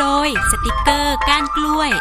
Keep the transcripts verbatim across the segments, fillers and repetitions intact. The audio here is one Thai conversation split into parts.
โดยสติกเกอร์ก้านกล้วย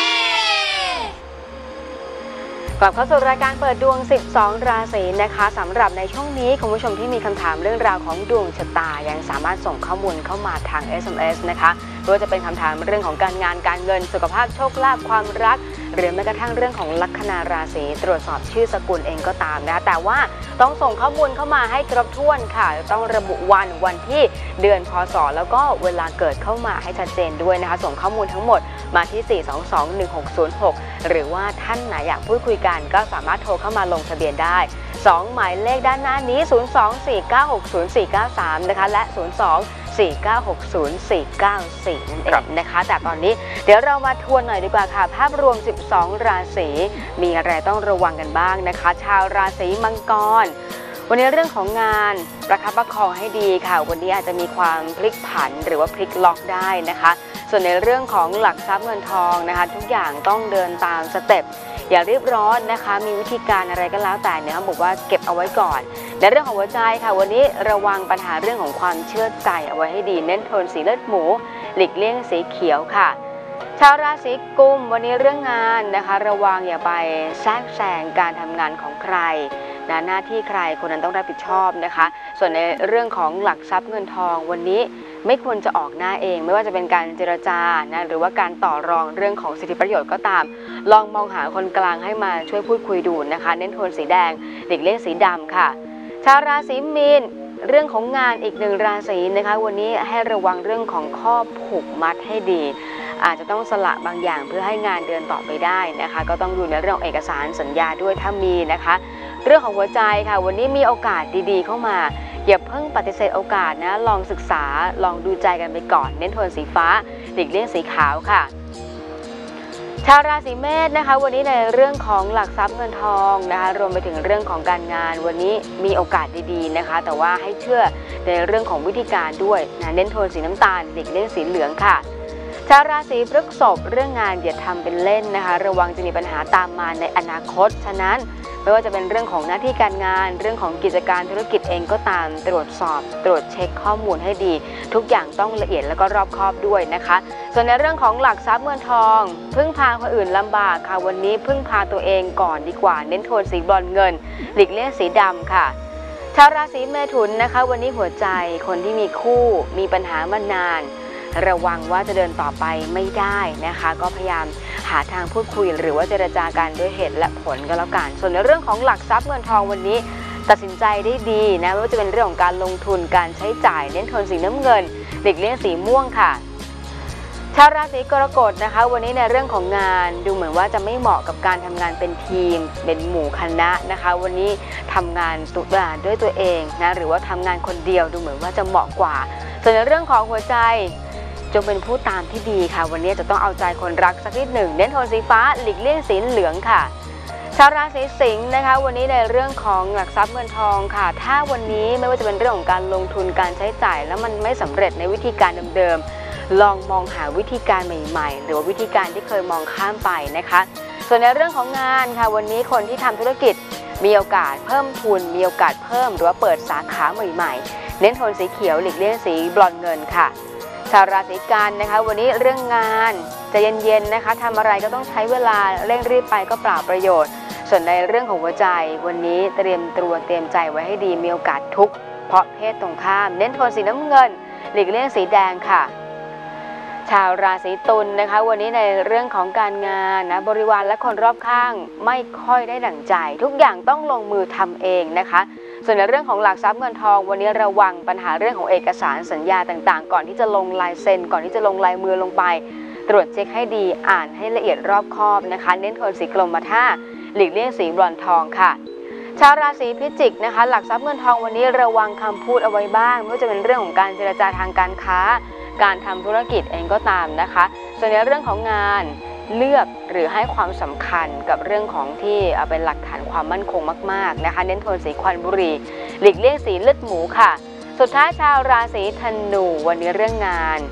กลับเข้าสู่รายการเปิดดวงสิบสองราศีนะคะสำหรับในช่วงนี้คุณผู้ชมที่มีคำถามเรื่องราวของดวงชะตายังสามารถส่งข้อมูลเข้ามาทาง เอส เอ็ม เอส นะคะไม่ว่าจะเป็นคำถามเรื่องของการงานการเงินสุขภาพโชคลาภความรักหรือแม้กระทั่งเรื่องของลัคนาราศีตรวจสอบชื่อสกุลเองก็ตามนะคะแต่ว่าต้องส่งข้อมูลเข้ามาให้ครบถ้วนค่ะต้องระบุวันวันที่เดือนพศแล้วก็เวลาเกิดเข้ามาให้ชัดเจนด้วยนะคะส่งข้อมูลทั้งหมดมาที่สี่ สอง สอง หนึ่ง หก ศูนย์ หกหรือว่าท่านไหนอยากพูดคุยกันก็สามารถโทรเข้ามาลงทะเบียนได้สองหมายเลขด้านหน้านี้ศูนย์ สอง สี่ เก้า หก ศูนย์ สี่ เก้า สามนะคะและศูนย์ สอง สี่ เก้า หก ศูนย์ สี่ เก้า สี่นั่นเองนะคะแต่ตอนนี้เดี๋ยวเรามาทวนหน่อยดีกว่าค่ะภาพรวมสิบสองราศีมีอะไรต้องระวังกันบ้างนะคะชาวราศีมังกรวันนี้เรื่องของงานประคับประคองให้ดีค่ะวันนี้อาจจะมีความพลิกผันหรือว่าพลิกล็อกได้นะคะส่วนในเรื่องของหลักทรัพย์เงินทองนะคะทุกอย่างต้องเดินตามสเต็ปอย่ารีบร้อนนะคะมีวิธีการอะไรก็แล้วแต่เนี่ยเขาบอกว่าเก็บเอาไว้ก่อนในเรื่องของหัวใจค่ะวันนี้ระวังปัญหาเรื่องของความเชื่อใจเอาไว้ให้ดีเน้นโทนสีเลือดหมูหลีกเลี่ยงสีเขียวค่ะชาวราศีกุมวันนี้เรื่องงานนะคะระวังอย่าไปแทรกแซงการทำงานของใครนะหน้าที่ใครคนนั้นต้องรับผิดชอบนะคะส่วนในเรื่องของหลักทรัพย์เงินทองวันนี้ไม่ควรจะออกหน้าเองไม่ว่าจะเป็นการเจรจานะหรือว่าการต่อรองเรื่องของสิทธิประโยชน์ก็ตามลองมองหาคนกลางให้มาช่วยพูดคุยดูนะคะเน้นโทนสีแดงหลีกเลี่ยงสีดำค่ะชาวราศีมีนเรื่องของงานอีกหนึ่งราศีนะคะวันนี้ให้ระวังเรื่องของข้อผูกมัดให้ดีอาจจะต้องสละบางอย่างเพื่อให้งานเดินต่อไปได้นะคะก็ต้องดูในเรื่องเอกสารสัญญาด้วยถ้ามีนะคะเรื่องของหัวใจค่ะวันนี้มีโอกาสดีๆเข้ามาอย่าเพิ่งปฏิเสธโอกาสนะลองศึกษาลองดูใจกันไปก่อนเน้นโทนสีฟ้าหลีกเลี่ยงสีขาวค่ะชาวราศีเมษนะคะวันนี้ในเรื่องของหลักทรัพย์เงินทองนะคะรวมไปถึงเรื่องของการงานวันนี้มีโอกาสดีๆนะคะแต่ว่าให้เชื่อในเรื่องของวิธีการด้วยนะเน้นโทนสีน้ำตาลหลีกเลี่ยงสีเหลืองค่ะชาวราศีพฤษภเรื่องงานอย่าทำเป็นเล่นนะคะระวังจะมีปัญหาตามมาในอนาคตฉะนั้นไม่ว่าจะเป็นเรื่องของหน้าที่การงานเรื่องของกิจการธุรกิจเองก็ตามตรวจสอบตรวจเช็คข้อมูลให้ดีทุกอย่างต้องละเอียดแล้วก็รอบคอบด้วยนะคะส่วนในเรื่องของหลักทรัพย์เงินทองพึ่งพาคนอื่นลำบากค่ะวันนี้พึ่งพาตัวเองก่อนดีกว่าเน้นโทนสีบรอนซ์เงินหลีกเลี่ยงสีดำค่ะชาวราศีเมถุนนะคะวันนี้หัวใจคนที่มีคู่มีปัญหามานานระวังว่าจะเดินต่อไปไม่ได้นะคะก็พยายามหาทางพูดคุยหรือว่าเจรจากันด้วยเหตุและผลก็แล้วกันส่วนในเรื่องของหลักทรัพย์เงินทองวันนี้ตัดสินใจได้ดีนะไม่ว่าจะเป็นเรื่องของการลงทุนการใช้จ่ายเน้นโทนสีน้ำเงินหลีกเลี่ยงสีม่วงค่ะชาวราศีกรกฎนะคะวันนี้ในเรื่องของงานดูเหมือนว่าจะไม่เหมาะกับการทำงานเป็นทีมเป็นหมู่คณะนะคะวันนี้ทำงานตุลาด้วยตัวเองนะหรือว่าทำงานคนเดียวดูเหมือนว่าจะเหมาะกว่าส่วนในเรื่องของหัวใจจงเป็นผู้ตามที่ดีค่ะวันนี้จะต้องเอาใจคนรักสักนิดหนึ่งเน้นโทนสีฟ้าหลีกเลี่ยงสีเหลืองค่ะชาวราศีสิงห์นะคะวันนี้ในเรื่องของหลักทรัพย์เงินทองค่ะถ้าวันนี้ไม่ว่าจะเป็นเรื่องของการลงทุนการใช้จ่ายแล้วมันไม่สำเร็จในวิธีการเดิมๆลองมองหาวิธีการใหม่ๆหรือว่าวิธีการที่เคยมองข้ามไปนะคะส่วนในเรื่องของงานค่ะวันนี้คนที่ทำธุรกิจมีโอกาสเพิ่มทุนมีโอกาสเพิ่มหรือว่าเปิดสาขาใหม่ๆเน้นโทนสีเขียวหลีกเลี่ยงสีบรอนซ์เงินค่ะชาวราศีกันนะคะวันนี้เรื่องงานจะเย็นๆนะคะทำอะไรก็ต้องใช้เวลาเร่งรีบไปก็เปล่าประโยชน์ส่วนในเรื่องของหัวใจวันนี้เตรียมตัวเตรียมใจไว้ให้ดีมีโอกาสทุกข์เพราะเพศตรงข้ามเน้นโทนสีน้ำเงินหลีกเลี่ยงสีแดงค่ะชาวราศีตุลนะคะวันนี้ในเรื่องของการงานนะบริวารและคนรอบข้างไม่ค่อยได้ดั่งใจทุกอย่างต้องลงมือทำเองนะคะส่วนในเรื่องของหลักทรัพย์เงินทองวันนี้ระวังปัญหาเรื่องของเอกสารสัญญาต่างๆก่อนที่จะลงลายเซ็นก่อนที่จะลงลายมือลงไปตรวจเช็คให้ดีอ่านให้ละเอียดรอบคอบนะคะเน้นโทนสีกรมท่าหลีกเลี่ยงสีบรอนซ์ทองค่ะชาวราศีพิจิกนะคะหลักทรัพย์เงินทองวันนี้ระวังคำพูดเอาไว้บ้างไม่ว่าจะเป็นเรื่องของการเจรจาทางการค้าการทำธุรกิจเองก็ตามนะคะส่วนในเรื่องของงานเลือกหรือให้ความสำคัญกับเรื่องของที่เป็นหลักฐานความมั่นคงมากๆนะคะเน้นโทนสีควันบุหรี่หลีกเลี่ยงสีเลือดหมูค่ะสุดท้ายชาวราศีธนูวันนี้เรื่องงาน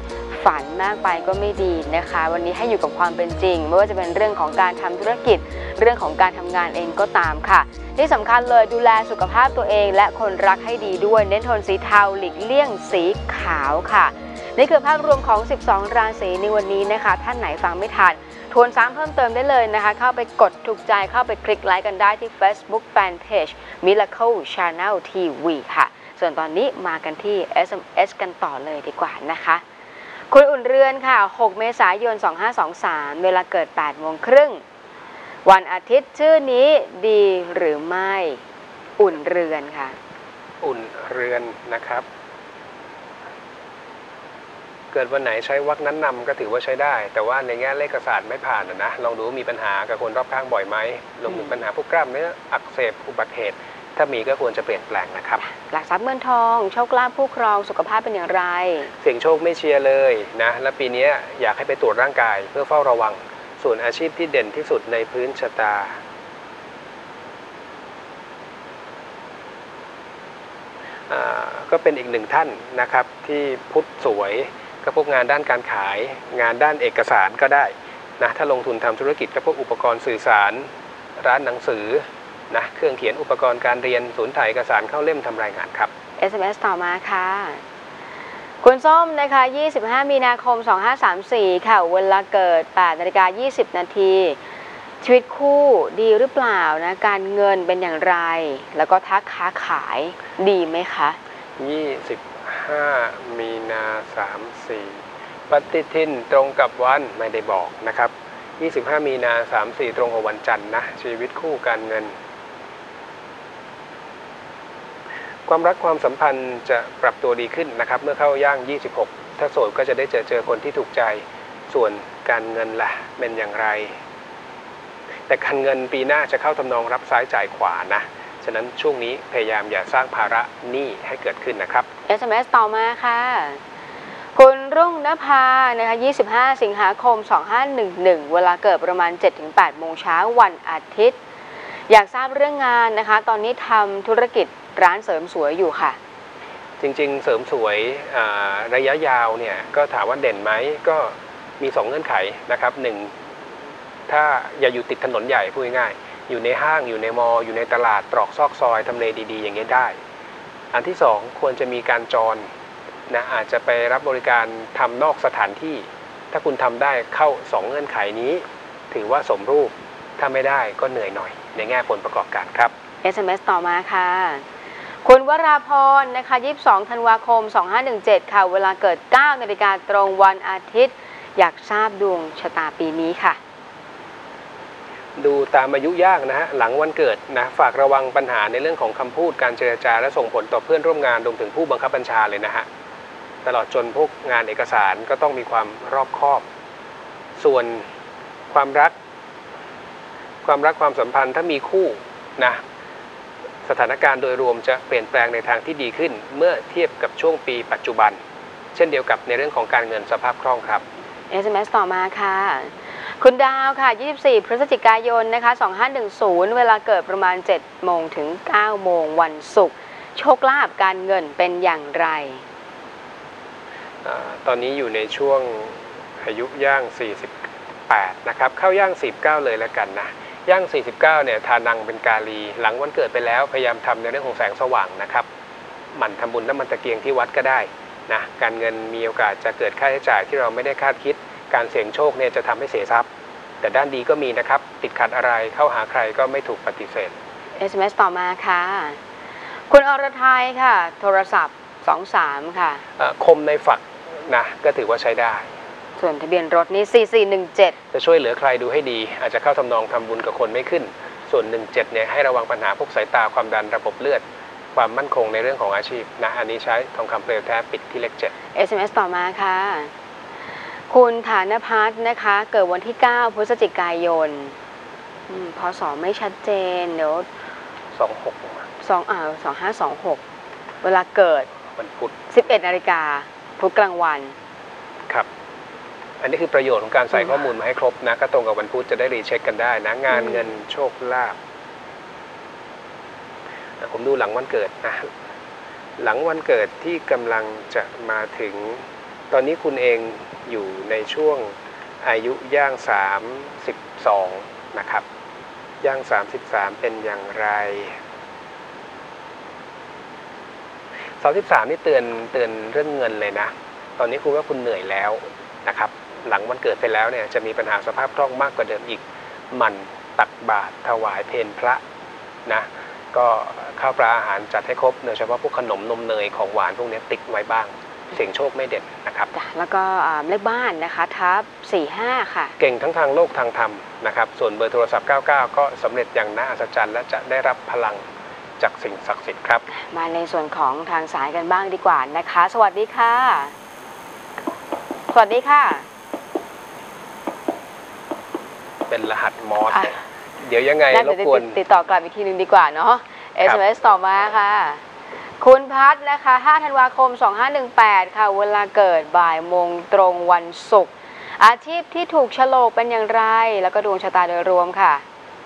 ฝันมากไปก็ไม่ดีนะคะวันนี้ให้อยู่กับความเป็นจริงไม่ว่าจะเป็นเรื่องของการทำธุรกิจเรื่องของการทำงานเองก็ตามค่ะที่สำคัญเลยดูแลสุขภาพตัวเองและคนรักให้ดีด้วยเน้นโทนสีเทาหลีกเลี่ยงสีขาวค่ะนี่คือภาพรวมของสิบสองราศีในวันนี้นะคะท่านไหนฟังไม่ทันทวนซ้ำเพิ่มเติมได้เลยนะคะเข้าไปกดถูกใจเข้าไปคลิกไลค์กันได้ที่ Facebook Fanpage Miracle Channel ที วี ค่ะส่วนตอนนี้มากันที่ เอส เอ็ม เอส กันต่อเลยดีกว่านะคะคุณอุ่นเรือนค่ะหกเมษายนสองห้าสองสามเวลาเกิดแปดโมงครึ่งวันอาทิตย์ชื่อนี้ดีหรือไม่อุ่นเรือนค่ะอุ่นเรือนนะครับเกิดวันไหนใช้วรรคนั้นนำก็ถือว่าใช้ได้แต่ว่าในแง่เลขศาสตร์ไม่ผ่านนะลองดูมีปัญหากับคนรอบข้างบ่อยไหมรวมถึงปัญหาพวกกล้ามเนื้ออักเสบอุบัติเหตุถ้ามีก็ควรจะเปลี่ยนแปลงนะครับหลักทรัพย์เงินทองโชคลาภผู้ครองสุขภาพเป็นอย่างไรเสี่ยงโชคไม่เชียร์เลยนะและปีนี้อยากให้ไปตรวจร่างกายเพื่อเฝ้าระวังส่วนอาชีพที่เด่นที่สุดในพื้นชะตาก็เป็นอีกหนึ่งท่านนะครับที่พุทธสวยก็พวกงานด้านการขายงานด้านเอกสารก็ได้นะถ้าลงทุนทำธุรกิจก็พวกอุปกรณ์สื่อสารร้านหนังสือนะเครื่องเขียนอุปกรณ์การเรียนศูนย์ถ่ายเอกสารเข้าเล่มทำรายงานครับเอส เอ็ม เอส ต่อมาค่ะคุณส้มนะคะยี่สิบห้ามีนาคมสองห้าสามสี่ค่ะเวลาเกิดแปดนาฬิกายี่สิบนาทีชีวิตคู่ดีหรือเปล่านะการเงินเป็นอย่างไรแล้วก็ทักค้าขายดีไหมคะยี่สิบห้ามีนาสามสี่ปฏิทินตรงกับวันไม่ได้บอกนะครับยี่สิบห้ามีนาสามสี่ตรงกับวันจันทร์นะชีวิตคู่การเงินความรักความสัมพันธ์จะปรับตัวดีขึ้นนะครับเมื่อเข้าย่างยี่สิบหกถ้าโสดก็จะได้เจอเจอคนที่ถูกใจส่วนการเงินล่ะเป็นอย่างไรแต่การเงินปีหน้าจะเข้าทำนองรับซ้ายจ่ายขวานะฉะนั้นช่วงนี้พยายามอย่าสร้างภาระหนี้ให้เกิดขึ้นนะครับเอส เอ็ม เอส ต่อมาค่ะคุณรุ่งนภานะคะยี่สิบห้าสิงหาคมสองห้าหนึ่งหนึ่งเวลาเกิดประมาณ เจ็ดถึงแปดโมงเช้าวันอาทิตย์อยากทราบเรื่องงานนะคะตอนนี้ทำธุรกิจร้านเสริมสวยอยู่ค่ะจริงๆเสริมสวยระยะยาวเนี่ยก็ถามว่าเด่นไหมก็มีสองเงื่อนไขนะครับหนึ่งถ้าอย่าอยู่ติดถนนใหญ่พูดง่ายๆอยู่ในห้างอยู่ในมอลอยู่ในตลาดตรอกซอกซอยทำเลดีๆอย่างเงี้ยได้อันที่สองควรจะมีการจรนะอาจจะไปรับบริการทำนอกสถานที่ถ้าคุณทำได้เข้าสองเงื่อนไขนี้ถือว่าสมรูปถ้าไม่ได้ก็เหนื่อยหน่อยในแง่ผลประกอบการครับเอส เอ็ม เอส ต่อมาค่ะคุณวราพรนะคะยี่สิบสองธันวาคมสองห้าหนึ่งเจ็ดค่ะเวลาเกิดเก้านาฬิกาตรงวันอาทิตย์อยากทราบดวงชะตาปีนี้ค่ะดูตามอายุย่างนะฮะหลังวันเกิดนะฝากระวังปัญหาในเรื่องของคำพูดการเจรจาและส่งผลต่อเพื่อนร่วมงานรวมถึงผู้บังคับบัญชาเลยนะฮะตลอดจนพวกงานเอกสารก็ต้องมีความรอบคอบส่วนความรักความรักความสัมพันธ์ถ้ามีคู่นะสถานการณ์โดยรวมจะเปลี่ยนแปลงในทางที่ดีขึ้นเมื่อเทียบกับช่วงปีปัจจุบันเช่นเดียวกับในเรื่องของการเงินสภาพคล่องครับเอส เอ็ม เอส ต่อมาค่ะคุณดาวค่ะยี่สิบสี่พฤศจิกายนนะคะสองห้าหนึ่งศูนย์เวลาเกิดประมาณเจ็ดโมงถึงเก้าโมงวันศุกร์โชคลาภการเงินเป็นอย่างไรตอนนี้อยู่ในช่วงอายุย่างสี่สิบแปดนะครับเข้าย่างสี่สิบเก้าเลยแล้วกันนะย่างสี่สิบเก้าเนี่ยทานังเป็นกาลีหลังวันเกิดไปแล้วพยายามทำในเรื่องของแสงสว่างนะครับหมั่นทำบุญน้ำมันตะเกียงที่วัดก็ได้นะการเงินมีโอกาสจะเกิดค่าใช้จ่ายที่เราไม่ได้คาดคิดการเสี่ยงโชคเนี่ยจะทำให้เสียทรัพย์แต่ด้านดีก็มีนะครับติดขัดอะไรเข้าหาใครก็ไม่ถูกปฏิเสธเอส เอ็ม เอส ต่อมาค่ะคุณอรทัยค่ะโทรศัพท์สองสามค่ะคมในฝักนะก็ถือว่าใช้ได้ส่วนทะเบียนรถนี้สี่สี่หนึ่งเจ็ดจะช่วยเหลือใครดูให้ดีอาจจะเข้าทำนองทำบุญกับคนไม่ขึ้นส่วนหนึ่งเจ็ดเนี่ยให้ระวังปัญหาพวกสายตาความดันระบบเลือดความมั่นคงในเรื่องของอาชีพนะอันนี้ใช้ทองคำเปลวแท้ปิดที่เลขเจ็ดเอส เอ็ม เอส ต่อมาค่ะคุณฐานพัฒน์นะคะเกิดวันที่เก้าพฤศจิกายนพศไม่ชัดเจนเดี๋ยวสองหกสองอ่าสองห้าสองหกเวลาเกิดวันพุธสิบเอ็ดนาฬิกาพุธกลางวันครับอันนี้คือประโยชน์ของการใส่ข้อมูลมาให้ครบนะก็ตรงกับวันพุธจะได้รีเช็คกันได้นะงานเงินโชคลาภผมดูหลังวันเกิดนะหลังวันเกิดที่กำลังจะมาถึงตอนนี้คุณเองอยู่ในช่วงอายุย่างสามสิบสองนะครับย่างสามสิบสามเป็นอย่างไรสามสิบสามนี่เตือนเตือนเรื่องเงินเลยนะตอนนี้คุณว่าคุณเหนื่อยแล้วนะครับหลังวันเกิดไปแล้วเนี่ยจะมีปัญหาสภาพคล่องมากกว่าเดิมอีกมันตักบาตรถวายเพลพระนะก็ข้าวปลาอาหารจัดให้ครบโดยเฉพาะพวกขนมนมเนยของหวานพวกนี้ติดไว้บ้างเสี่ยงโชคไม่เด่นนะครับแล้วก็เลขบ้านนะคะทับสี่ห้าค่ะเก่งทั้งทางโลกทางธรรมนะครับส่วนเบอร์โทรศัพท์เก้าเก้าก็สำเร็จอย่างน่าอัศจรรย์และจะได้รับพลังจากสิ่งศักดิ์สิทธิ์ครับมาในส่วนของทางสายกันบ้างดีกว่านะคะสวัสดีค่ะสวัสดีค่ะเป็นรหัสมอสเดี๋ยวยังไงรบกวนติดต่อกลับอีกทีนึงดีกว่าเนาะ เอส เอ็ม เอส ต่อมาค่ะคุณพัฒนะคะห้าธันวาคมสองห้าหนึ่งแปดค่ะเวลาเกิดบ่ายโมงตรงวันศุกร์อาชีพที่ถูกโฉลกเป็นอย่างไรแล้วก็ดวงชะตาโดยรวมค่ะ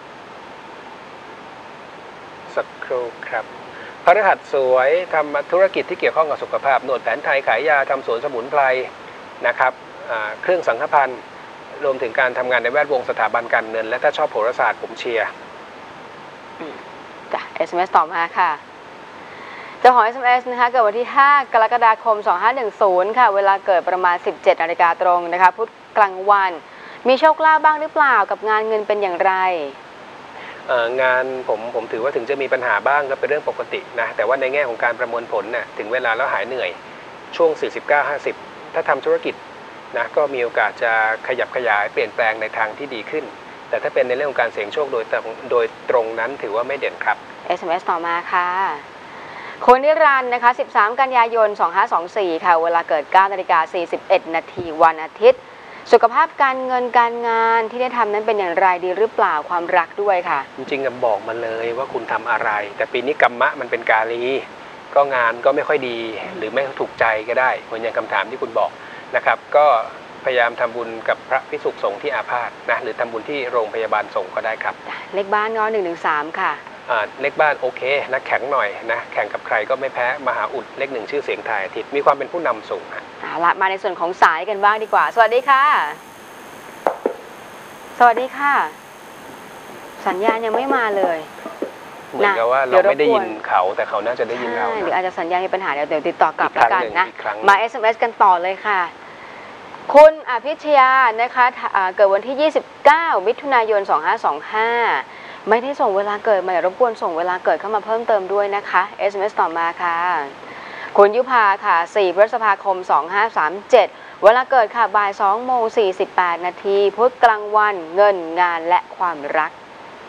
สักครู่ครับพฤหัสสวยทำธุรกิจที่เกี่ยวข้องกับสุขภาพนวดแผนไทยขายยาทำสวนสมุนไพรนะครับเครื่องสังฆพันธ์รวมถึงการทำงานในแวดวงสถาบันการเงินและถ้าชอบโหราศาสตร์ผมเชียร์จ้ะ เอส เอ็ม เอส ต่อมาค่ะเจ้าของ เอส เอ็ม เอส นะคะเกิดวันที่ห้ากรกฎาคมสองห้าหนึ่งศูนย์ค่ะเวลาเกิดประมาณสิบเจ็ดนาฬิกาตรงนะคะพุธกลางวันมีโชคลาภบ้างหรือเปล่ากับงานเงินเป็นอย่างไรงานผมผมถือว่าถึงจะมีปัญหาบ้างก็เป็นเรื่องปกตินะแต่ว่าในแง่ของการประมวลผลน่ะถึงเวลาแล้วหายเหนื่อยช่วง สี่สิบเก้า ห้าสิบ ถ้าทำธุรกิจนะก็มีโอกาสจะขยับขยายเปลี่ยนแปลงในทางที่ดีขึ้นแต่ถ้าเป็นในเรื่องของการเสี่ยงโชคโดยโดยตรงนั้นถือว่าไม่เด่นครับเอส เอ็ม เอส ต่อมาค่ะคนนิรันดร์นะคะสิบสามกันยายนสองห้าสองสี่ค่ะเวลาเกิดเก้านาฬิกาสี่สิบเอ็ดนาทีวันอาทิตย์สุขภาพการเงินการงานที่ได้ทำนั้นเป็นอย่างไรดีหรือเปล่าความรักด้วยค่ะจริงๆบอกมาเลยว่าคุณทำอะไรแต่ปีนี้กัมมะมันเป็นกาลีก็งานก็ไม่ค่อยดีหรือไม่ถูกใจก็ได้เหมือนอย่างคำถามที่คุณบอกนะครับก็พยายามทำบุญกับพระภิกษุสงฆ์ที่อาพาธนะหรือทำบุญที่โรงพยาบาลสงฆ์ก็ได้ครับเลขบ้านงอหนึ่งหนึ่งสามค่ะเลขบ้านโอเคนะแข็งหน่อยนะแข่งกับใครก็ไม่แพ้มหาอุดเลขหนึ่งชื่อเสียงไทยอาทิตย์มีความเป็นผู้นำสูงฮะละมาในส่วนของสายกันบ้างดีกว่าสวัสดีค่ะสวัสดีค่ะสัญญาณยังไม่มาเลยเหมือนกับว่าเราไม่ได้ยินเขาแต่เขาน่าจะได้ยินเราหรืออาจจะสัญญาณมีปัญหาเดี๋ยวเดี๋ยวติดต่อกลับแล้วกันนะมา เอส เอ็ม เอส กันต่อเลยค่ะคุณอภิชยานะคะเกิดวันที่ยี่สิบเก้ามิถุนายนสองห้าสองห้าไม่ได้ส่งเวลาเกิดมาเดี๋ยวรบกวนส่งเวลาเกิดเข้ามาเพิ่มเติมด้วยนะคะ เอส เอ็ม เอส ต่อมาค่ะคุณยุพาค่ะสี่พฤษภาคมสองห้าสามเจ็ดเวลาเกิดค่ะบ่ายสองโมงสี่สิบแปดนาทีพุธกลางวันเงินงานและความรัก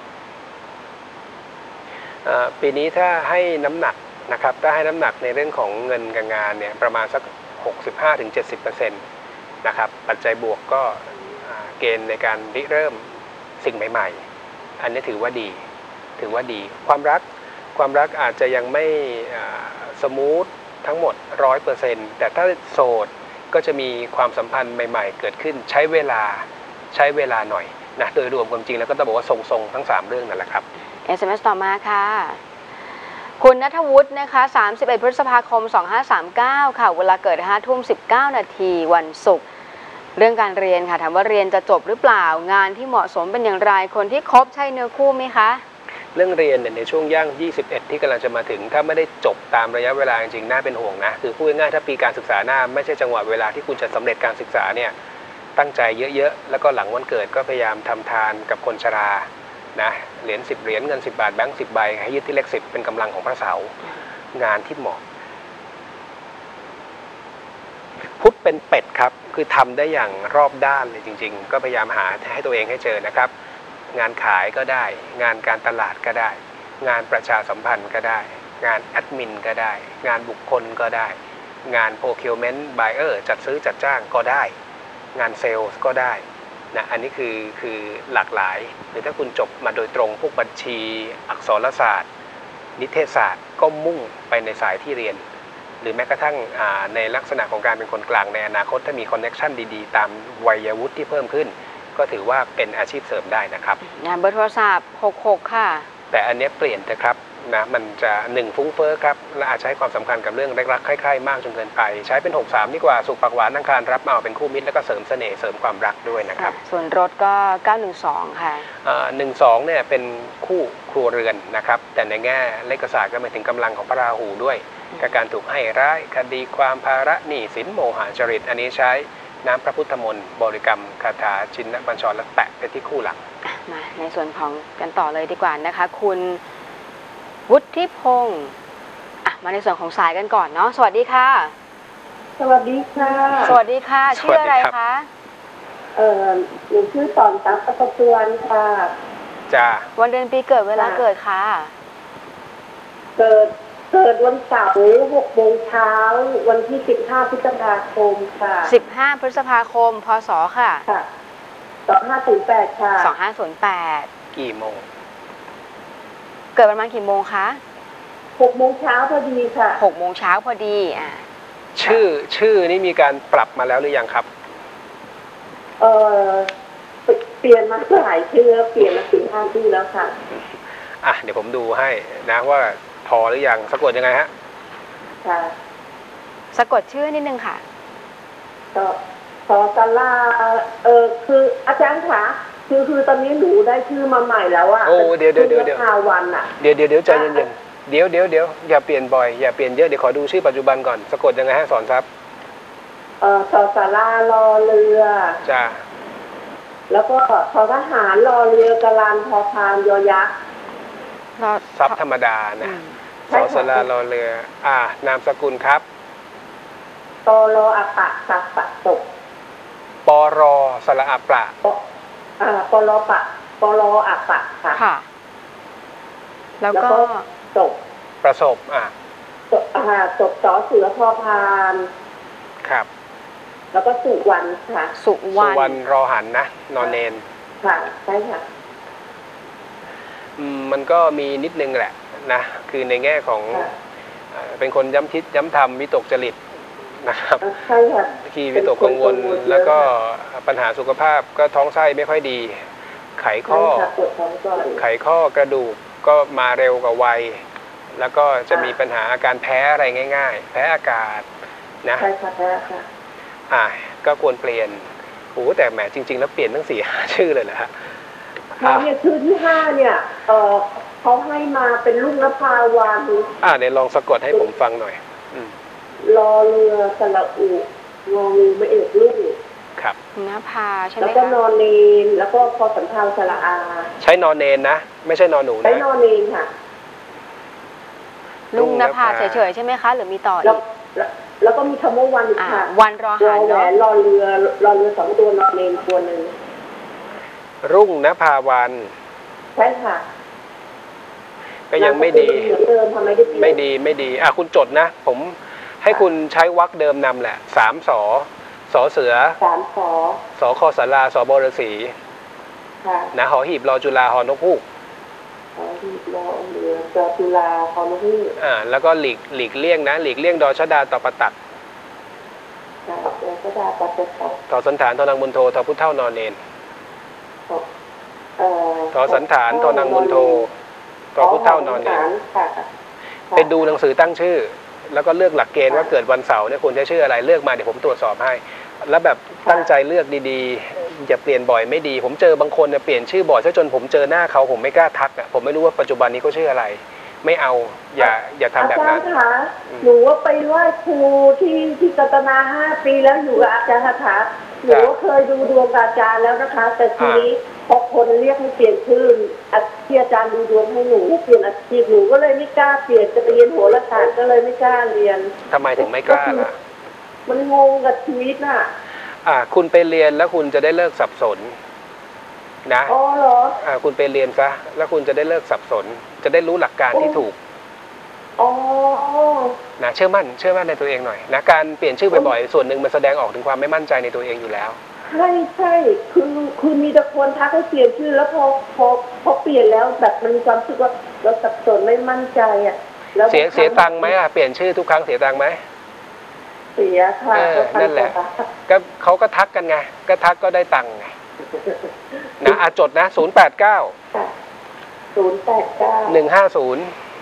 ปีนี้ถ้าให้น้ำหนักนะครับถ้าให้น้ำหนักในเรื่องของเงินกับงานเนี่ยประมาณสัก หกสิบห้าถึงเจ็ดสิบเปอร์เซ็นต์ นะครับปัจจัยบวกก็เกณฑ์ในการริเริ่มสิ่งใหม่ๆอันนี้ถือว่าดีถือว่าดีความรักความรักอาจจะยังไม่สมูททั้งหมด ร้อยเปอร์เซ็นต์ แต่ถ้าโสดก็จะมีความสัมพันธ์ใหม่ๆเกิดขึ้นใช้เวลาใช้เวลาหน่อยนะโดยรวมความจริงแล้วก็ต้องบอกว่าทรงๆทั้งสามเรื่องนั่นแหละครับเอส เอ็ม เอส ต่อมาค่ะคุณณัฐวุฒินะคะสามสิบเอ็ดพฤษภาคมสองห้าสามเก้าค่ะเวลาเกิดห้าทุ่มสิบเก้านาทีวันศุกร์เรื่องการเรียนค่ะถามว่าเรียนจะจบหรือเปล่างานที่เหมาะสมเป็นอย่างไรคนที่คบใช่เนื้อคู่ไหมคะเรื่องเรียนเนี่ยในช่วงย่างยี่สิบเอ็ดที่กำลังจะมาถึงถ้าไม่ได้จบตามระยะเวลาจริงๆน่าเป็นห่วงนะคือพูดง่ายๆถ้าปีการศึกษาหน้าไม่ใช่จังหวะเวลาที่คุณจะสำเร็จการศึกษาเนี่ยตั้งใจเยอะๆแล้วก็หลังวันเกิดก็พยายามทำทานกับคนชรานะเหรียญสิบเหรียญเงินสิบบาทแบงค์สิบใบให้ยึดที่เลขสิบเป็นกำลังของพระเสาร์งานที่เหมาะพุทธเป็นเป็ดครับคือทำได้อย่างรอบด้านเลยจริงๆก็พยายามหาให้ตัวเองให้เจอนะครับงานขายก็ได้งานการตลาดก็ได้งานประชาสัมพันธ์ก็ได้งานแอดมินก็ได้งานบุคคลก็ได้งาน procurement buyer จัดซื้อจัดจ้างก็ได้งานเซลล์ก็ได้นะอันนี้คือคือหลากหลายหรือถ้าคุณจบมาโดยตรงพวกบัญชีอักษรศาสตร์นิเทศศาสตร์ก็มุ่งไปในสายที่เรียนหรือแม้กระทั่งในลักษณะของการเป็นคนกลางในอนาคตถ้ามีคอนเนคชั่นดีๆตามวัยวุฒิที่เพิ่มขึ้นก็ถือว่าเป็นอาชีพเสริมได้นะครับงานเบอร์โทรศัพท์หกหกค่ะแต่อันนี้เปลี่ยนนะครับนะมันจะหนึ่งฟุ้งเฟ้อครับและอาจใช้ความสำคัญกับเรื่องรักๆใคร่ๆมากจนเกินไปใช้เป็นหกสามดีกว่าสุขปากหวานอังคารรับมาเป็นคู่มิตรแล้วก็เสริมเสน่ห์เสริมความรักด้วยนะครับส่วนรถก็เก้าหนึ่งสองค่ะหนึ่งสองเนี่ยเป็นคู่ครัวเรือนนะครับแต่ในแง่เลขศาสตร์ก็หมายถึงกำลังของพระราหูด้วยกับการถูกให้ร้ายคดีความภาระหนี้สินโมหะจริตอันนี้ใช้น้ำพระพุทธมนต์บริกรรมคาถาชินบัญชรและแตะไปที่คู่หลังมาในส่วนของกันต่อเลยดีกว่านะคะคุณวุฒิพงศ์อ่ะมาในส่วนของสายกันก่อนเนาะสวัสดีค่ะสวัสดีค่ะสวัสดีค่ะชื่ออะไรคะเออหนูชื่อตอนตั๊กประตวนค่ะจ้าวันเดือนปีเกิดเวลาเกิดค่ะเกิดเกิดวันเสาร์หกโมงเช้าวันที่สิบห้าพฤษภาคมค่ะสิบห้าพฤษภาคมพศค่ะค่ะสองห้าศูนย์แปดค่ะสองห้าศูนย์แปดกี่โมงเกิดประมาณกี่โมงคะหกโมงเช้าพอดีค่ะหกโมงเช้าพอดีอ่าชื่อชื่อนี่มีการปรับมาแล้วหรือยังครับเออเปลี่ยนมาหลายชื่อเปลี่ยนมาสี่ห้าชื่อแล้วค่ะอ่ะเดี๋ยวผมดูให้นะว่าพอหรือยังสะกดยังไงฮะค่ะสะกดชื่อนิดนึงค่ะต่อต่อซาลาเออคืออาจารย์คะคือคือตอนนี้หนูได้ชื่อมาใหม่แล้วอะโอ้เดี๋ยวเดี๋ยวเดี๋ยวเดี๋ยววันอะเดี๋ยวเดี๋ยวเดี๋ยวใจเย็นๆเดี๋ยวเดี๋ยวเดี๋ยวอย่าเปลี่ยนบ่อยอย่าเปลี่ยนเยอะเดี๋ยวขอดูชื่อปัจจุบันก่อนสะกดยังไงฮะสอนครับเออต่อซาลารอเรือจ้าแล้วก็ทอทหารรอเรือกลานพอพานยอยักษ์ซับธรรมดานะสอสลารอเรืออ่านามสกุลครับตรออัปะสัปะตกปรสระอัปะอ่าปรปะปรอัปะค่ะค่ะแล้วก็ตกประสบอ่าตกอ่าตกสอเสือพอพานครับแล้วก็สุวรรณค่ะสุวรรณสุวรรณรอหันนะนอนเนนค่ะใช่ค่ะมันก็มีนิดนึงแหละนะคือในแง่ของเป็นคนย้ำคิดย้ำทำวิตกจริตนะครับใช่ค่ะที่วิตกกังวลแล้วก็ปัญหาสุขภาพก็ท้องไส้ไม่ค่อยดีไขข้อไขข้อกระดูกก็มาเร็วกว่าวัยแล้วก็จะมีปัญหาอาการแพ้อะไรง่ายๆแพ้อากาศนะใช่ค่ะแพ้ค่ะอ่าก็ควรเปลี่ยนโอ้แต่แหมจริงๆแล้วเปลี่ยนทั้งสี่ชื่อเลยเหรอฮะเนี่ยชื่อที่ห้าเนี่ยเออเขาให้มาเป็นลูกนภาวานุอ่าเดี๋ยวลองสะกดให้ผมฟังหน่อยรอเรือสระอุงองูไม่เอกลูกครับนภาใช่ไหมคะแล้วก็นอนเนนแล้วก็พอสัมพันธ์สระอาใช้นอนเนนนะไม่ใช่นอนหนูนะใช้นอนเนนค่ะลุงนภาเฉยๆใช่ไหมคะหรือมีต่ออีกแล้วก็มีคำว่าวันค่ะวันรอหารรอแหวนรอเรือรอเรือสองตัวนอนเนนตัวหนึ่งรุ่งนภาวันใช่ค่ะก็ยังไม่ดีไม่ดีไม่ดีอ่ะคุณจดนะผมให้คุณใช้วรรคเดิมนำแหละสามสอสอเสือสามสอสอคอสาราสอบอฤษีนะหอหีบรอจุฬาหอนกฮูกหอหีบรอเรือจอจุฬาหอนกฮูกอ่าแล้วก็หลีกหลีกเลี่ยงนะหลีกเลี่ยงดอชดาต่อประตัดดอชดาต่อประตัดต่อสันฐานทอนังบุญโททอพุทธเท่านอนเนนทอสันฐานทอนังบุญโททอพุทธเท่านอนเนนเป็นดูหนังสือตั้งชื่อแล้วก็เลือกหลักเกณฑ์ว่าเกิดวันเสาร์เนี่ยคุณจะชื่ออะไรเลือกมาเดี๋ยวผมตรวจสอบให้แล้วแบบตั้งใจเลือกดีๆอย่าเปลี่ยนบ่อยไม่ดีผมเจอบางคนเนี่ยเปลี่ยนชื่อบ่อยซะจนผมเจอหน้าเขาผมไม่กล้าทักอ่ะผมไม่รู้ว่าปัจจุบันนี้เขาชื่ออะไรไม่เอาอย่าอย่าทำแบบนั้นอาจารย์คะหนูว่าไปไหว้ครูที่ที่กัตนาห้าปีแล้วอยู่กับอาจารย์คะหนูเคยดูดวงอาจารย์แล้วนะคะแต่ทีนี้พอคนเรียกให้เปลี่ยนชื่อที่อาจารย์ดูดวงให้หนูเปลี่ยนอาชีพหนูก็เลยไม่กล้าเปลี่ยนจะไปเรียนโหราศาสตร์ก็เลยไม่กล้าเรียนทำไมถึงไม่กล้าล่ะมันงงกับชีวิตน่ะอ่าคุณไปเรียนแล้วคุณจะได้เลิกสับสนนะอ๋อเหรออ่าคุณไปเรียนซะแล้วคุณจะได้เลิกสับสนจะได้รู้หลักการที่ถูกอ๋อนะเชื่อมั่นเชื่อมั่นในตัวเองหน่อยนะการเปลี่ยนชื่อบ่อยๆส่วนหนึ่งมันแสดงออกถึงความไม่มั่นใจในตัวเองอยู่แล้วใช่ใช่คือคือมีแต่คนทักให้เปลี่ยนชื่อแล้วพอพอพอเปลี่ยนแล้วแบบมันมีความรู้สึกว่าเราสับสนไม่มั่นใจอ่ะแล้วเสียเสียตังค์ไหมอ่ะเปลี่ยนชื่อทุกครั้งเสียตังค์ไหมเสียค่ะนั่นแหละก็เขาก็ทักกันไงก็ทักก็ได้ตังค์ไงนะอาจดนะศูนย์แปดเก้าศูนย์แปดเก้าหนึ่งห้าศูนย์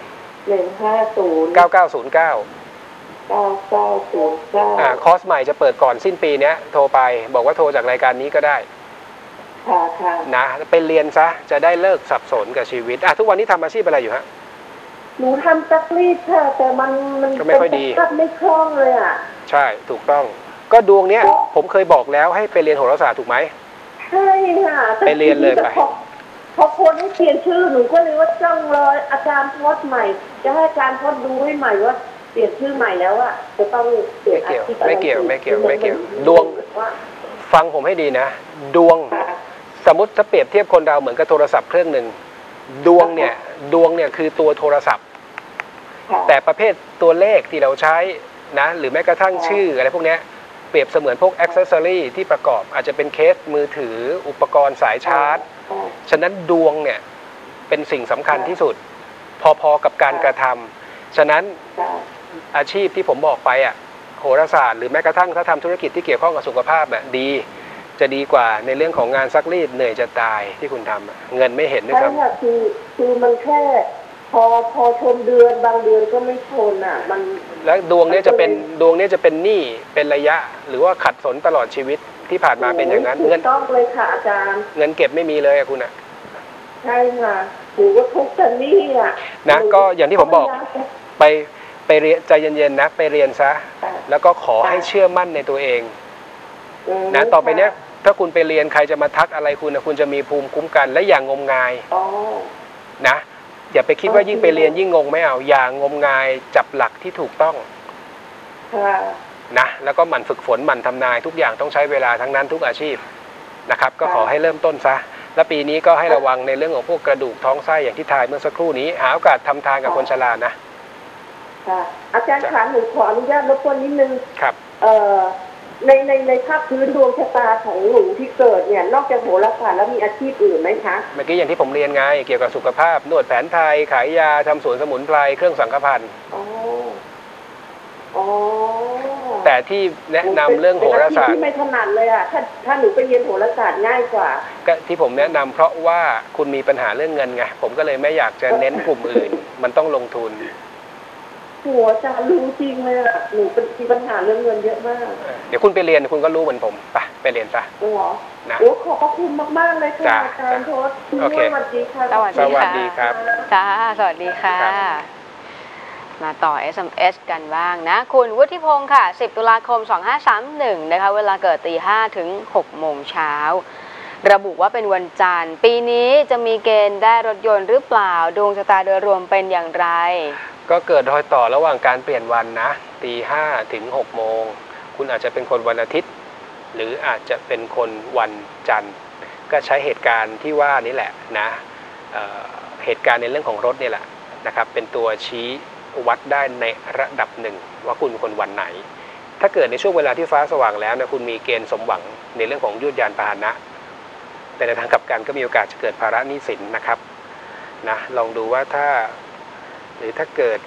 หนึ่งห้าศูนย์เก้าเก้าศูนย์เก้าเก้าเก้าศูนย์เก้าอ่าคอร์สใหม่จะเปิดก่อนสิ้นปีเนี้ยโทรไปบอกว่าโทรจากรายการนี้ก็ได้ค่ะค่ะนะไปเรียนซะจะได้เลิกสับสนกับชีวิตอ่ะทุกวันนี้ทำอาชีพอะไรอยู่ฮะหนูทำซักรีดค่ะแต่มันมันก็ไม่ค่อยดีเป็นซักไม่คล่องเลยอ่ะใช่ถูกต้องก็ดวงเนี้ยผมเคยบอกแล้วให้ไปเรียนโหราศาสตร์ถูกไหมใช่ค่ะแต่ไปเรียนเลยไปพอพอคนให้เปลี่ยนชื่อหนูก็เลยว่าจ้องรออาจารย์โพสต์ใหม่ จะให้อาจารย์โพสต์ดูให้ใหม่ว่าเปลี่ยนชื่อใหม่แล้วอ่ะจะต้องเปลี่ยนอาชีพอะไรไม่เกี่ยวไม่เกี่ยวไม่เกี่ยวมันดวงว่าฟังผมให้ดีนะ ดวงค่ะสมมติถ้าเปรียบเทียบคนเราเหมือนกับโทรศัพท์เครื่องหนึ่งดวงเนี่ยดวงเนี่ยคือตัวโทรศัพท์ค่ะแต่ประเภทตัวเลขที่เราใช้นะหรือแม้กระทั่งชื่ออะไรพวกเนี้ยเปรียบเสมือนพวกอ็อกเซสซอรี่ที่ประกอบอาจจะเป็นเคสมือถืออุปกรณ์สายชาร์จค่ะฉะนั้นดวงเนี่ยเป็นสิ่งสำคัญที่สุด พอๆกับการกระทำฉะนั้นค่ะอาชีพที่ผมบอกไปอ่ะโหราศาสตร์หรือแม้กระทั่งถ้าทำธุรกิจที่เกี่ยวข้องกับสุขภาพอ่ะดีจะดีกว่าในเรื่องของงานซักรีดเหนื่อยจะตายที่คุณทำอะเงินไม่เห็นด้วยใช่ซ้ำค่ะคือคือมันแค่พอพอชนเดือนบางเดือนก็ไม่ชนอ่ะ มันแล้วดวงเนี้ยจะเป็นดวงเนี้ยจะเป็นหนี้เป็นระยะ หรือว่าขัดสนตลอดชีวิตที่ผ่านมาเป็นอย่างนั้นถูเงิกนต้องเลยค่ะอาจารย์เงินเก็บไม่มีเลยอะคุณอะใช่ค่ะหนูก็ทุกข์แต่นี่อ่ะนะก็อย่างที่ผมบอกไปไปเรียนใจเย็นๆนะไปเรียนซะแล้วก็ขอให้เชื่อมั่นในตัวเองนะต่อไปเนี้ยถ้าคุณไปเรียนใครจะมาทักอะไรคุณนะคุณจะมีภูมิคุ้มกันและอย่างงมงายอ๋อนะอย่าไปคิดว่ายิ่งไปเรียนยิ่งงงไม่เอาอย่างงมงายจับหลักที่ถูกต้องค่ะนะแล้วก็หมั่นฝึกฝนหมั่นทำนายทุกอย่างต้องใช้เวลาทั้งนั้นทุกอาชีพนะครับก็ขอให้เริ่มต้นซะและปีนี้ก็ให้ระวังในเรื่องของพวกกระดูกท้องไส้อย่างที่ทายเมื่อสักครู่นี้หาโอกาสทำทานกับคนชรานะค่ะ อาจารย์ขาหนูขออนุญาตรบกวนนิดนึงครับเอ่อในในในภาพพื้นดวงชะตาของหนูที่เกิดเนี่ย นอกจากโหราศาสตร์แล้วมีอาชีพอื่นไหมคะเมื่อกี้อย่างที่ผมเรียนไงเกี่ยวกับสุขภาพนวดแผนไทยขายยาทำสวนสมุนไพรเครื่องสังฆพันธ์อ๋อ อ๋อแต่ที่แนะนำเรื่องโหราศาสตเป็นอชีพร์ที่ไม่ถนัดเลยอ่ะ ถ้าถ้าหนูไปเรียนโหราศาสตร์ง่ายกว่าก็ที่ผมแนะนำเพราะว่าคุณมีปัญหาเรื่องเงินไงผมก็เลยไม่อยากจะเน้นกลุ่มอื่น มันต้องลงทุนหัวจะรู้จริงเลยอ่ะ หนูเป็นมีปัญหาเรื่องเงินเยอะมากเดี๋ยวคุณไปเรียนคุณก็รู้เหมือนผมไปไปเรียนซะโอ้โหนะโอ้ขอบพระคุณมากๆเลยค่ะจ้ะอาจารย์โทษโอเคสวัสดีค่ะสวัสสดีวัสค่ะดีครับจ้าสวัสดีค่ะครับมาต่อ เอส เอ็ม เอส กันบ้างนะ คุณวุฒิพงศ์ค่ะ สิบตุลาคมสองห้าสามหนึ่งนะคะ เวลาเกิดตีห้าถึงหกโมงเช้า ระบุว่าเป็นวันจันทร์ ปีนี้จะมีเกณฑ์ได้รถยนต์หรือเปล่า ดวงชะตาโดยรวมเป็นอย่างไรก็เกิดรอยต่อระหว่างการเปลี่ยนวันนะตีห้าถึงหกโมงคุณอาจจะเป็นคนวันอาทิตย์ หรืออาจจะเป็นคนวันจันทร์ ก็ใช้เหตุการณ์ที่ว่านี้แหละนะเอ่อเหตุการณ์ในเรื่องของรถนี่แหละนะครับเป็นตัวชี้วัดได้ในระดับหนึ่งว่าคุณเป็นคนวันไหน ถ้าเกิดในช่วงเวลาที่ฟ้าสว่างแล้วนะคุณมีเกณฑ์สมหวังในเรื่องของยวดยานพาหนะ แต่ในทางกลับกันก็มีโอกาสจะเกิดภาระหนี้สินนะครับนะลองดูว่าถ้าหรือถ้าเกิด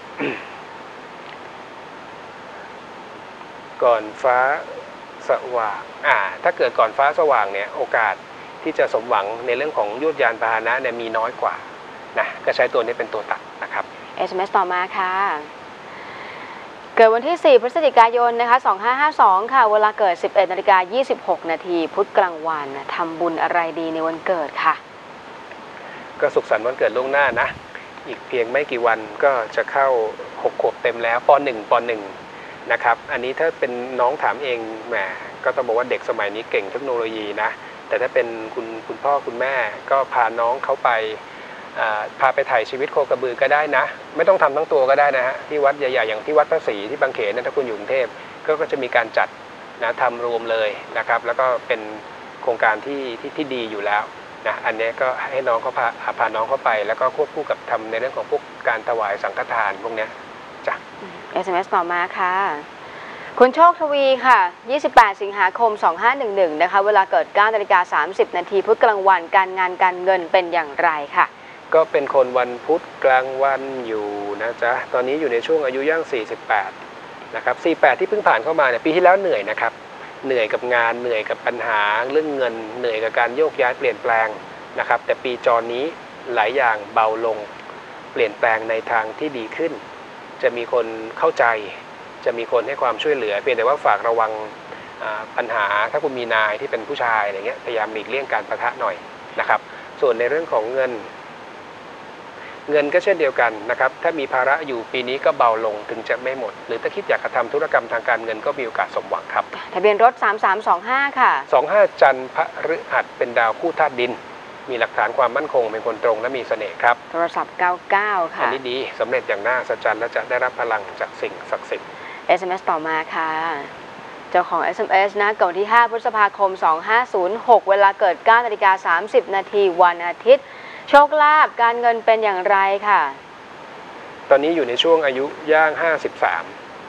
ก่อนฟ้าสว่างอ่าถ้าเกิดก่อนฟ้าสว่างเนี่ยโอกาสที่จะสมหวังในเรื่องของยวดยานพาหนะเนี่ยมีน้อยกว่านะก็ใช้ตัวนี้เป็นตัวตัดนะครับเอส เอ็ม เอส ต่อมาค่ะ เกิดวันที่ สี่ พฤศจิกายนนะคะสองห้าห้าสองค่ะ เวลาเกิด สิบเอ็ดนาฬิกายี่สิบหกนาทีพุธกลางวันทำบุญอะไรดีในวันเกิดค่ะก็สุขสันต์วันเกิดล่วงหน้านะอีกเพียงไม่กี่วันก็จะเข้าหกขวบเต็มแล้วป หนึ่ง ป หนึ่งนะครับอันนี้ถ้าเป็นน้องถามเองแหมก็ต้องบอกว่าเด็กสมัยนี้เก่งเทคโนโลยีนะแต่ถ้าเป็นคุณคุณพ่อคุณแม่ก็พาน้องเขาไปพาไปถ่ายชีวิตโคกระบือก็ได้นะไม่ต้องทำทั้งตัวก็ได้นะฮะที่วัดใหญ่ๆอย่างที่วัดพระศรีที่บางเขนนะถ้าคุณอยู่กรุงเทพก็ก็จะมีการจัดนะทำรวมเลยนะครับแล้วก็เป็นโครงการที่ที่ที่ดีอยู่แล้วนะอันนี้ก็ให้น้องเขาพาพาน้องเข้าไปแล้วก็ควบคู่กับทำในเรื่องของพวกการถวายสังฆทานพวกนี้จ้ะเอส เอ็ม เอส ต่อมาค่ะ คุณโชคทวีค่ะ ยี่สิบแปด สิงหาคม สองห้าหนึ่งหนึ่งนะคะ เวลาเกิด เก้านาฬิกาสามสิบนาทีพุธกลางวันการงานการเงินเป็นอย่างไรค่ะก็เป็นคนวันพุธกลางวันอยู่นะจ๊ะตอนนี้อยู่ในช่วงอายุย่างสี่สิบแปดนะครับสี่สิบแปดที่เพิ่งผ่านเข้ามาเนี่ยปีที่แล้วเหนื่อยนะครับเหนื่อยกับงานเหนื่อยกับปัญหาเรื่องเงินเหนื่อยกับการโยกย้ายเปลี่ยนแปลงนะครับแต่ปีจรนี้หลายอย่างเบาลงเปลี่ยนแปลงในทางที่ดีขึ้นจะมีคนเข้าใจจะมีคนให้ความช่วยเหลือเพียงแต่ว่าฝากระวังปัญหาถ้าคุณมีนายที่เป็นผู้ชายอะไรเงี้ยพยายามหลีกเลี่ยงการปะทะหน่อยนะครับส่วนในเรื่องของเงินเงินก็เช่นเดียวกันนะครับถ้ามีภาระอยู่ปีนี้ก็เบาลงถึงจะไม่หมดหรือถ้าคิดอยากจะทำธุรกรรมทางการเงินก็มีโอกาสสมหวังครับทะเบียนรถสามสามสองห้าค่ะสองห้าจันทร์พฤหัสเป็นดาวคู่ธาตุดินมีหลักฐานความมั่นคงเป็นคนตรงและมีเสน่ห์ครับโทรศัพท์เก้าเก้าค่ะอันนี้ดีสำเร็จอย่างน่าสัจจันและจะได้รับพลังจากสิ่งศักดิ์สิทธิ์เอส เอ็ม เอส ต่อมาค่ะเจ้าของ เอส เอ็ม เอส นะเกิดวันที่ห้าพฤษภาคมสองห้าศูนย์หกเวลาเกิดเก้านาฬิกาสามสิบนาทีวันอาทิตย์โชคลาภการเงินเป็นอย่างไรค่ะตอนนี้อยู่ในช่วงอายุย่างห้าสิบสาม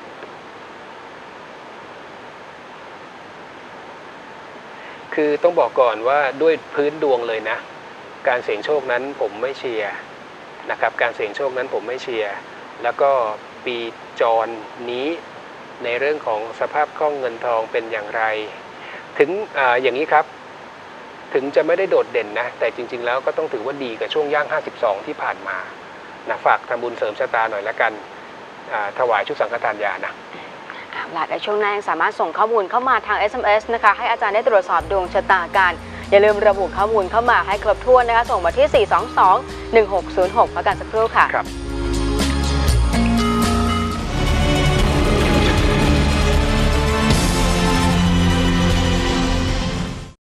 คือต้องบอกก่อนว่าด้วยพื้นดวงเลยนะการเสี่ยงโชคนั้นผมไม่เชียร์นะครับการเสี่ยงโชคนั้นผมไม่เชียร์แล้วก็ปีจรนี้ในเรื่องของสภาพคล่องเงินทองเป็นอย่างไรถึง อ, อย่างนี้ครับถึงจะไม่ได้โดดเด่นนะแต่จริงๆแล้วก็ต้องถือว่าดีกับช่วงย่างห้าสิบสองที่ผ่านมานะฝากทำบุญเสริมชะตาหน่อยละกันถวายชุดสังฆทานยานะหลักในช่วงหน้ายังสามารถส่งข้อมูลเข้ามาทาง เอส เอ็ม เอส นะคะให้อาจารย์ได้ตรวจสอบดวงชะตากันอย่าลืมระบุข้อมูลเข้ามาให้ครบถ้วนนะคะส่งมาที่สี่ สอง สอง หนึ่ง หก ศูนย์ หกพักกันสักครู่ค่ะ